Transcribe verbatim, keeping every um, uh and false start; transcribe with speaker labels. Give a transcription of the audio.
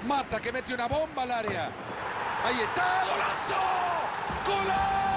Speaker 1: Mata que mete una bomba al área. Ahí está, golazo. ¡Golazo!